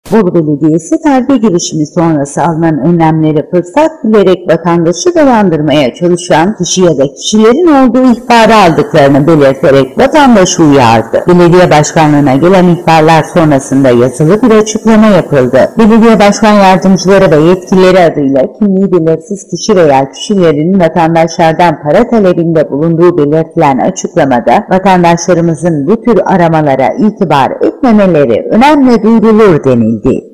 Bolu Belediyesi darbe girişimi sonrası alınan önlemleri fırsat bilerek vatandaşı dolandırmaya çalışan kişi ya da kişilerin olduğu ihbarı aldıklarını belirterek vatandaşı uyardı. Belediye başkanlığına gelen ihbarlar sonrasında yazılı bir açıklama yapıldı. Belediye başkan yardımcıları ve yetkilileri adıyla kimliği belirsiz kişi veya kişilerin vatandaşlardan para talebinde bulunduğu belirtilen açıklamada vatandaşlarımızın bu tür aramalara itibar etmemeleri önemli duyurulur denildi.